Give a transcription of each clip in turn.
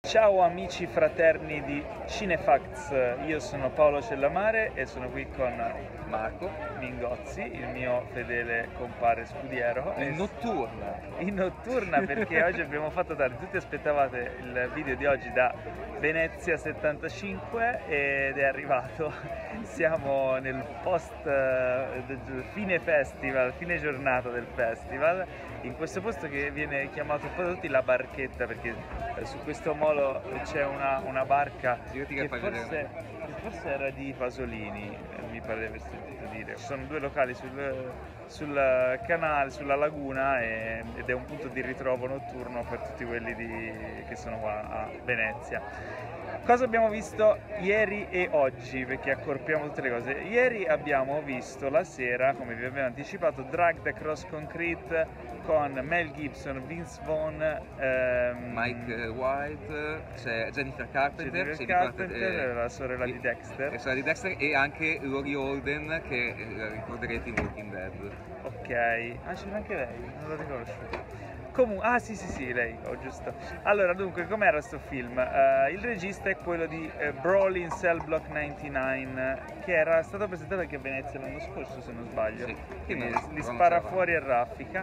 Ciao amici fraterni di Cinefacts, io sono Paolo Cellamare e sono qui con Marco, Mingozzi, il mio fedele compare scudiero. In notturna perché oggi abbiamo fatto tardi, tutti aspettavate il video di oggi da Venezia 75 ed è arrivato, siamo nel fine festival, fine giornata del festival, in questo posto che viene chiamato un po' da tutti la barchetta perché su questo molo c'è una barca che forse era di Pasolini, mi pare di aver sentito dire. Ci sono due locali sul canale, sulla laguna ed è un punto di ritrovo notturno per tutti quelli che sono qua a Venezia. Cosa abbiamo visto ieri e oggi? Perché accorpiamo tutte le cose. Ieri abbiamo visto la sera, come vi avevo anticipato, Dragged Across Concrete con Mel Gibson, Vince Vaughn, Mike White, c'è Jennifer Carpenter, la sorella di Dexter. La sorella di Dexter e anche Laurie Holden che ricorderete in Walking Dead. Ok, c'era anche lei, non l'ho riconosciuto. Comunque, sì, lei, giusto. Allora, dunque, com'era sto film? Il regista è quello di Brawl in Cell Block 99, che era stato presentato anche a Venezia l'anno scorso, se non sbaglio. Sì, quindi li spara fuori a raffica.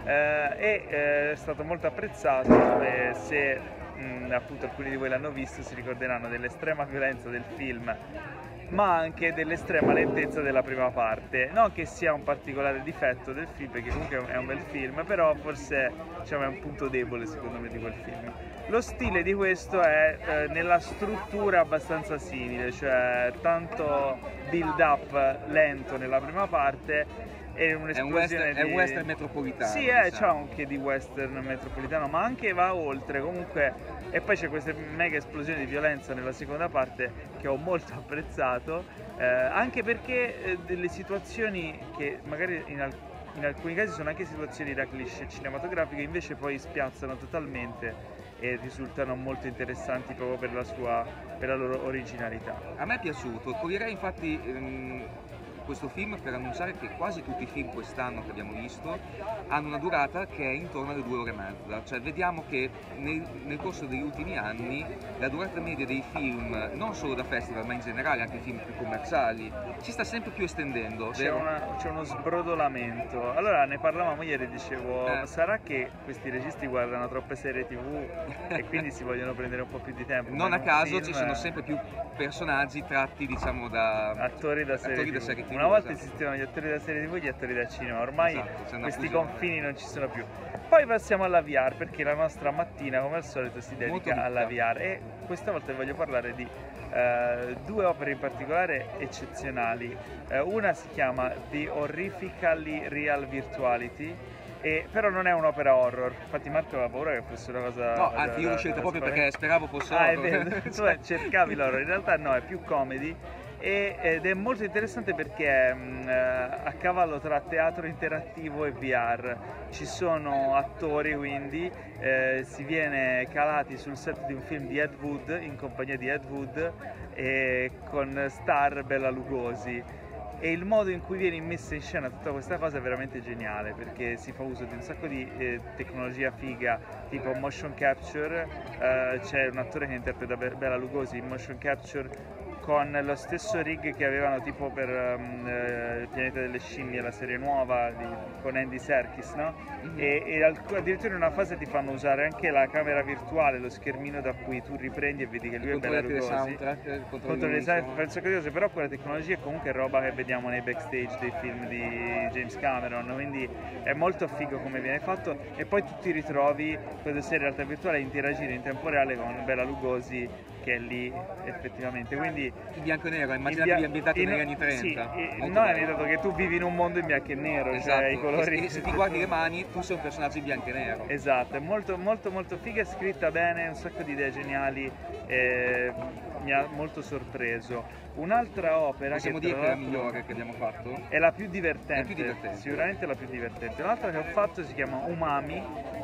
È stato molto apprezzato. Se appunto alcuni di voi l'hanno visto, si ricorderanno dell'estrema violenza del film, ma anche dell'estrema lentezza della prima parte. Non che sia un particolare difetto del film, perché comunque è un bel film, però forse diciamo, è un punto debole secondo me di quel film. Lo stile di questo è nella struttura abbastanza simile, cioè tanto build up lento nella prima parte e un'esplosione è un western metropolitano. Sì, diciamo. c'ha anche di western metropolitano, ma anche va oltre comunque. E poi c'è questa mega esplosione di violenza nella seconda parte che ho molto apprezzato, anche perché delle situazioni che magari in alcuni casi sono anche situazioni da cliché cinematografiche, invece poi spiazzano totalmente e risultano molto interessanti proprio per la loro originalità. A me è piaciuto, toglierei infatti questo film per annunciare che quasi tutti i film quest'anno che abbiamo visto hanno una durata che è intorno alle 2 ore e mezza, cioè vediamo che nel corso degli ultimi anni la durata media dei film, non solo da festival ma in generale anche i film più commerciali, si sta sempre più estendendo. C'è uno sbrodolamento. Allora ne parlavamo ieri, dicevo, sarà che questi registi guardano troppe serie TV e quindi si vogliono prendere un po' più di tempo? Non a caso ci sono sempre più personaggi tratti diciamo da attori da serie TV. Una volta esistevano gli attori da serie TV e gli attori da cinema, ormai questi confini non ci sono più. Poi passiamo alla VR, perché la nostra mattina come al solito si dedica alla VR e questa volta voglio parlare di due opere in particolare eccezionali. Una si chiama The Horrifically Real Virtuality, però non è un'opera horror, infatti Marco aveva paura che fosse una cosa... No, anzi io l'ho scelta proprio perché speravo fosse horror. È vero, tu cercavi l'horror, in realtà no, è più comedy. Ed è molto interessante perché è a cavallo tra teatro interattivo e VR. Ci sono attori, quindi si viene calati sul set di un film di Ed Wood, in compagnia di Ed Wood, con star Bela Lugosi. E il modo in cui viene messa in scena tutta questa cosa è veramente geniale, perché si fa uso di un sacco di tecnologia figa, tipo motion capture. C'è un attore che interpreta Bela Lugosi in motion capture con lo stesso rig che avevano tipo per il pianeta delle scimmie, la serie nuova con Andy Serkis, no? E addirittura in una fase ti fanno usare anche la camera virtuale, lo schermino da cui tu riprendi e vedi che lui è Bela Lugosi. Controlli le penso che cose, però quella tecnologia è comunque roba che vediamo nei backstage dei film di James Cameron, quindi è molto figo come viene fatto. E poi tu ti ritrovi quando sei in realtà virtuale a interagire in tempo reale con Bela Lugosi che è lì effettivamente, quindi in bianco e nero, immaginatevi ambientato negli anni 30. Sì, no, è ambientato che tu vivi in un mondo in bianco e nero, esatto. Cioè i colori... E se ti guardi le mani, tu sei un personaggio in bianco e nero. Esatto, è molto molto molto figa, è scritta bene, un sacco di idee geniali, mi ha molto sorpreso. Un'altra opera possiamo dire che è la migliore che abbiamo fatto? È la più divertente, sicuramente la più divertente. Un'altra che ho fatto si chiama Umami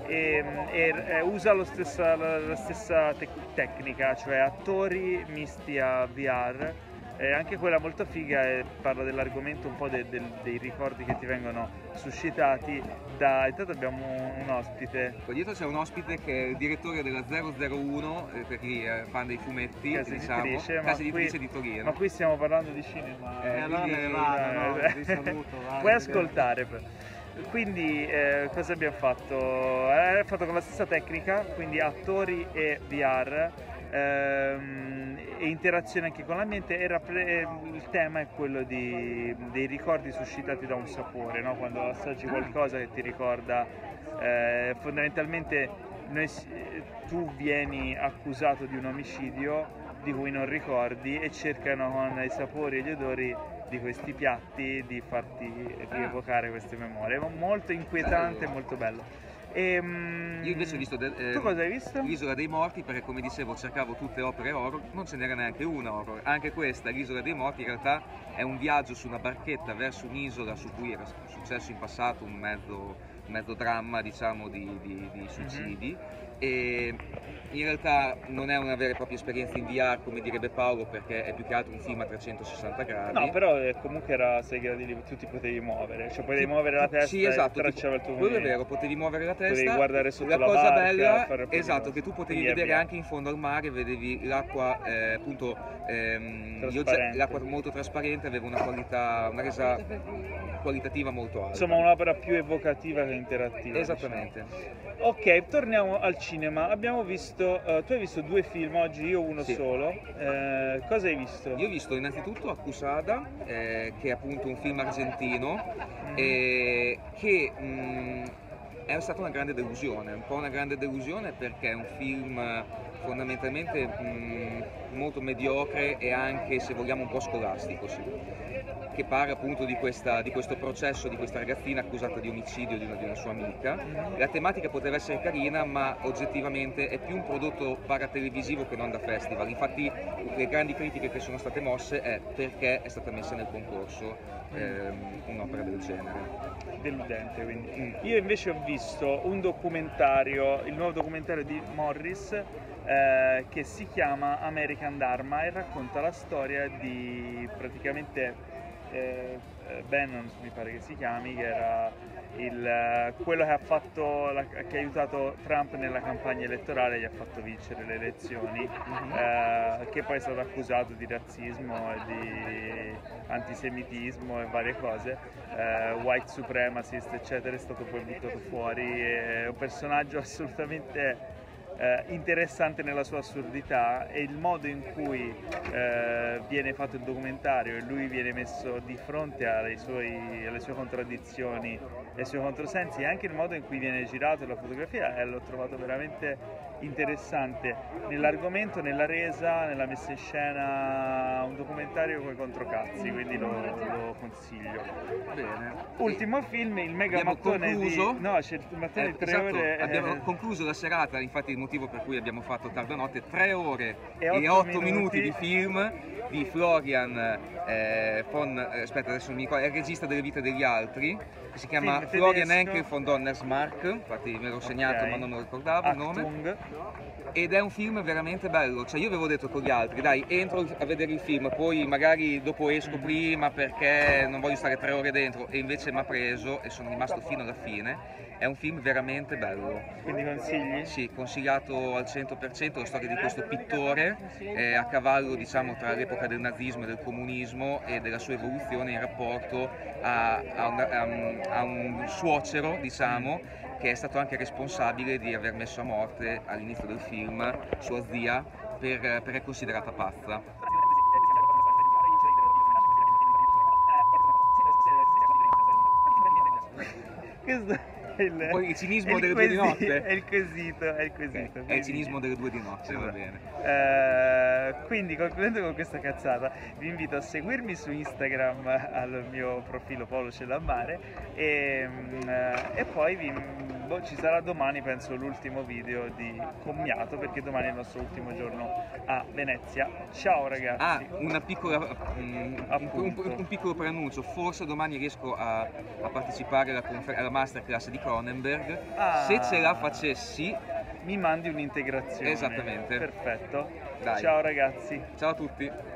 e usa la stessa tecnica, cioè attori misti a VR, anche quella molto figa e parla dell'argomento un po' dei ricordi che ti vengono suscitati intanto abbiamo un ospite. Qua dietro c'è un ospite che è il direttore della 001, per chi è fan dei fumetti, casa editrice di Torino. Ma qui stiamo parlando di cinema. Vi saluto. Puoi ascoltare. Quindi cosa abbiamo fatto? Abbiamo fatto con la stessa tecnica, quindi attori e VR. E interazione anche con l'ambiente. Il tema è quello dei ricordi suscitati da un sapore, no? Quando assaggi qualcosa che ti ricorda, fondamentalmente tu vieni accusato di un omicidio di cui non ricordi e cercano con i sapori e gli odori di questi piatti di farti rievocare queste memorie. Molto inquietante e molto bello. Io invece ho visto tu cosa hai visto? L'Isola dei Morti, perché come dicevo cercavo tutte opere horror, non ce n'era neanche una horror. Anche questa, l'Isola dei Morti, in realtà è un viaggio su una barchetta verso un'isola su cui era successo in passato un mezzo dramma, diciamo, di suicidi. E in realtà non è una vera e propria esperienza in VR, come direbbe Paolo, perché è più che altro un film a 360 gradi. No, però comunque era a 6 gradi lì, tu ti potevi muovere, cioè potevi muovere la testa. Sì, esatto, e tracciava il tuo quello è vero, potevi muovere la testa. Potevi guardare sotto la cosa barca, bella, esatto, che tu potevi vedere anche in fondo al mare, vedevi l'acqua appunto l'acqua molto trasparente, aveva una resa qualitativa molto alta. Insomma, un'opera più evocativa che interattiva. Esattamente. Diciamo. Ok, torniamo al cinema. Abbiamo visto, tu hai visto 2 film oggi, io uno solo. Cosa hai visto? Io ho visto innanzitutto Accusada, che è appunto un film argentino, che è stata una grande delusione, un po' una grande delusione perché è un film fondamentalmente molto mediocre e anche, se vogliamo, un po' scolastico, sì, che parla appunto di questo processo di questa ragazzina accusata di omicidio di una sua amica. La tematica poteva essere carina, ma oggettivamente è più un prodotto paratelevisivo che non da festival. Infatti le grandi critiche che sono state mosse è perché è stata messa nel concorso un'opera del genere. Deludente, quindi. Io invece ho visto un documentario, il nuovo documentario di Morris, che si chiama American Dharma e racconta la storia di praticamente Bannon, mi pare che si chiami, che era quello che ha aiutato Trump nella campagna elettorale, gli ha fatto vincere le elezioni, che poi è stato accusato di razzismo e di antisemitismo e varie cose, white supremacist eccetera, è stato poi buttato fuori, è un personaggio assolutamente interessante nella sua assurdità, e il modo in cui viene fatto il documentario e lui viene messo di fronte alle sue contraddizioni e ai suoi controsensi, e anche il modo in cui viene girato la fotografia, l'ho trovato veramente interessante nell'argomento, nella resa, nella messa in scena, un documentario con i controcazzi, quindi lo consiglio. Bene. Ultimo film, il mega mattone c'è il mattone di 3 ore. Abbiamo concluso la serata, infatti il motivo per cui abbiamo fatto tarda notte, 3 ore e 8 minuti di film di Florian aspetta, adesso non mi ricordo, è il regista delle Vite degli Altri, che si chiama Florian Henkel von Donnersmarck, infatti me l'ho segnato ma non lo ricordavo il nome. Ed è un film veramente bello, cioè io avevo detto con gli altri, dai, entro a vedere il film, poi magari dopo esco prima perché non voglio stare 3 ore dentro, e invece mi ha preso e sono rimasto fino alla fine. È un film veramente bello. Quindi consigli? Sì, consigliato al 100%, la storia di questo pittore a cavallo, diciamo, tra l'epoca del nazismo e del comunismo e della sua evoluzione in rapporto a un suocero, diciamo, che è stato anche responsabile di aver messo a morte all'inizio del film sua zia perché è considerata pazza. Questo Poi il cinismo delle 2 di notte. È il quesito. Okay. È il cinismo delle 2 di notte, va bene. Quindi, concludendo con questa cazzata, vi invito a seguirmi su Instagram al mio profilo Paolo Cellammare e poi ci sarà domani, penso, l'ultimo video di Commiato, perché domani è il nostro ultimo giorno a Venezia. Ciao ragazzi. Un piccolo preannuncio, forse domani riesco a partecipare alla masterclass di Cronenberg. Se ce la facessi mi mandi un'integrazione. Esattamente. Perfetto. Dai. Ciao ragazzi. Ciao a tutti.